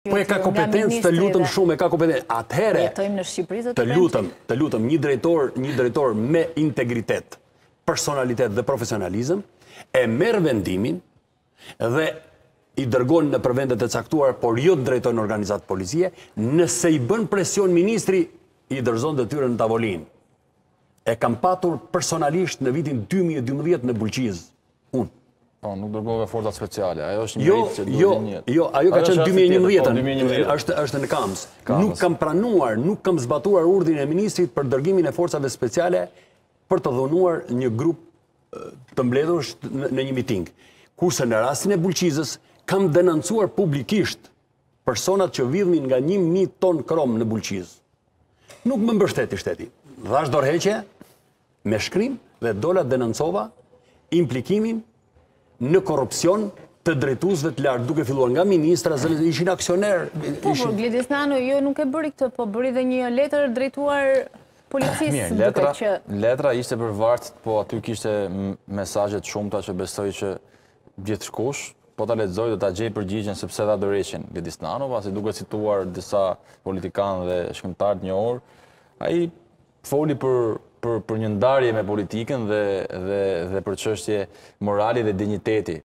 Po e ka kompetencë, të lutem shumë, e ka kompetencë. Atëherë, jetojmë në Shqipëri, të lutem, një drejtor me integritet, personalitet dhe profesionalizëm, e merr vendimin dhe i dërgon në vendet e caktuar, por jo të drejtojnë organizatë policie, nëse i bën presion ministri, i dorëzon detyrën në tavolinë. E kam patur personalisht në vitin 2012 në Bulqiz, unë. Po, nuk dërgove forcat speciale, ajo është një rritë që duhet një jetë. Jo, ajo ka qenë 2011, është në Kams. Nuk kam pranuar, nuk kam zbatuar urdhrin e ministrit për dërgimin e forcave speciale për të dhunuar një grup të mbledhur në një miting. Kurse në rastin e Bulqizës, kam denoncuar publikisht personat që vidhnin nga 1000 ton krom në Bulqiz. Nuk më mbështeti shteti. Dhash dorëheqje me shkrim dhe dola denoncova implikimin në korrupsion të drejtuesve të lartë, duke filluar nga ministra, ishin aksioner. Po, Gledis Nano, jo nuk e bëri këtë, po bëri dhe një letër drejtuar policisë. Letra ishte për vartë, po aty kishte mesazhet shumëta që besoj që gjithkush, po ta lexoj dhe ta gjej përgjigjen sepse dha dorëheqjen Gledis Nano, pasi duke cituar disa politikanë dhe shkrimtarë të njohur, ai foli për një ndarje me politikën dhe për çështje morali dhe dinjiteti.